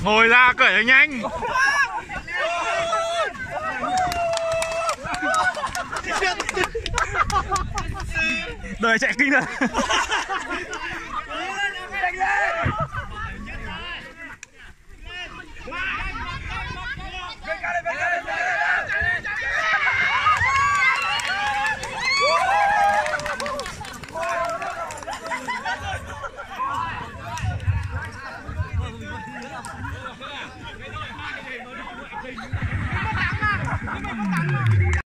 Ngồi ra cởi cho nhanh. Đời chạy kinh thật.